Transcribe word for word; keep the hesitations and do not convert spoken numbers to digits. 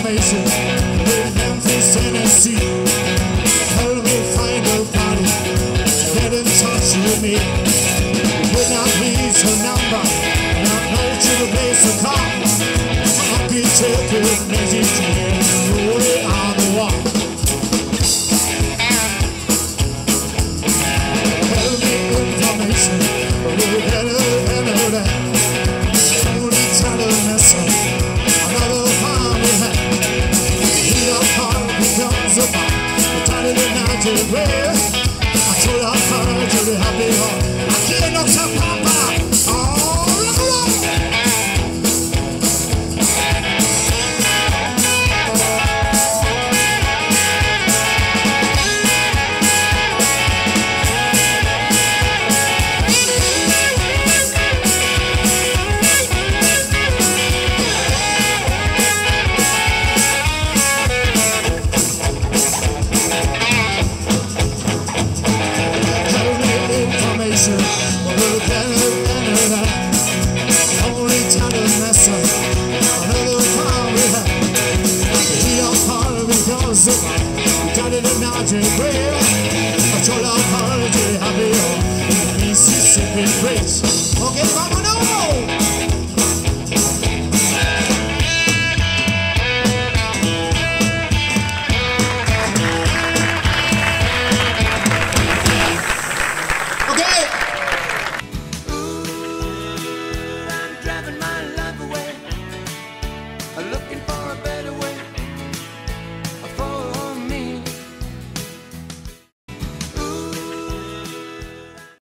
information in Memphis, Tennessee. Help me find a party, get in touch with me. Would not leave her number, not know to the place to come. I can take it, magic train, way on the wall. Help me information, hello, hello, hello there. Only tell a message, another party hat. Heat up heart becomes a bomb. The time of the night to wear. I told her heart to be happy heart. I can't Oxapampa, all alone. Only time to mess up another power we have. He all part of it goes up. We got it in our way.